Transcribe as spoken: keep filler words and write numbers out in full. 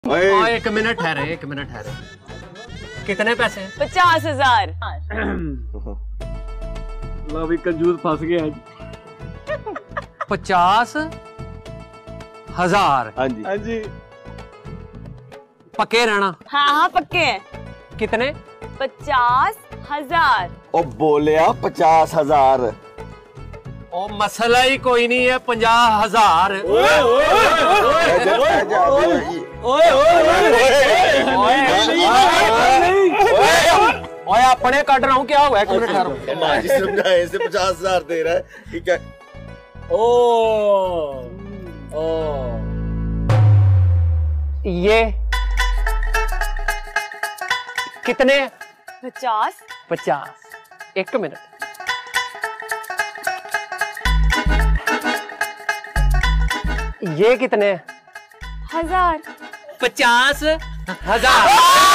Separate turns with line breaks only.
हाँ, एक मिनट ठहरे, एक मिनट ठहरे। कितने पैसे?
पचास हजार।
लो भी कंजूस फंस गया।
पचास हजार।
हाँ जी
हाँ जी
पक्के रहना।
हाँ हाँ पक्के हैं।
कितने?
पचास हजार।
ओ बोलिया पचास हजार।
ओ मसला ही कोई नहीं है, पंजाह हजार। ओए अपने काट रहा हूँ, क्या हुआ? एक मिनट ठहरो।
माजी समझाए से पचास हजार दे रहा है, ठीक है।
ओ ओ
ये कितने?
पचास।
पचास। एक मिनट। ये कितने?
हजार।
पचास हजार।